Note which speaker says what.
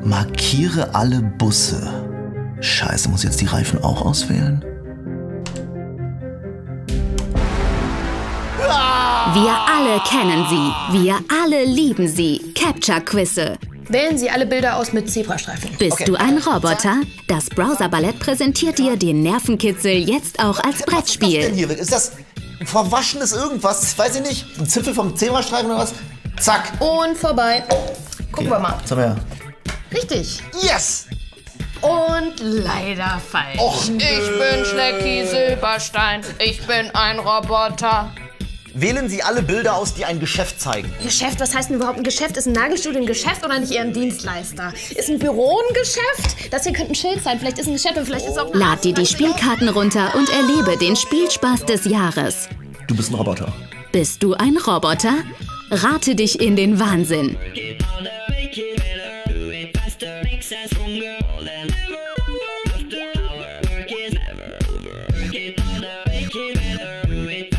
Speaker 1: Markiere alle Busse. Scheiße, muss jetzt die Reifen auch auswählen?
Speaker 2: Wir alle kennen sie. Wir alle lieben sie. Capture-Quizze.
Speaker 3: Wählen Sie alle Bilder aus mit Zebrastreifen.
Speaker 2: Bist du ein Roboter? Das Browser-Ballett präsentiert dir den Nervenkitzel jetzt auch als Brettspiel.
Speaker 1: Was ist das denn hier? Ist das ein verwaschenes irgendwas? Weiß ich nicht. Ein Zipfel vom Zebrastreifen oder was? Zack.
Speaker 3: Und vorbei. Gucken wir mal.
Speaker 1: Was haben wir ja?
Speaker 3: Richtig.
Speaker 1: Yes!
Speaker 3: Und leider falsch.
Speaker 1: Och,
Speaker 3: ich bin Schlecki Silberstein. Ich bin ein Roboter.
Speaker 1: Wählen Sie alle Bilder aus, die ein Geschäft zeigen.
Speaker 3: Geschäft? Was heißt denn überhaupt ein Geschäft? Ist ein Nagelstudio ein Geschäft oder nicht eher ein Dienstleister? Ist ein Büro ein Geschäft? Das hier könnte ein Schild sein. Vielleicht ist ein Geschäft und vielleicht ist auch...
Speaker 2: Lad dir die Spielkarten runter und erlebe den Spielspaß des Jahres.
Speaker 1: Du bist ein Roboter.
Speaker 2: Bist du ein Roboter? Rate dich in den Wahnsinn.
Speaker 4: Work is never over. Work it all the way, keep it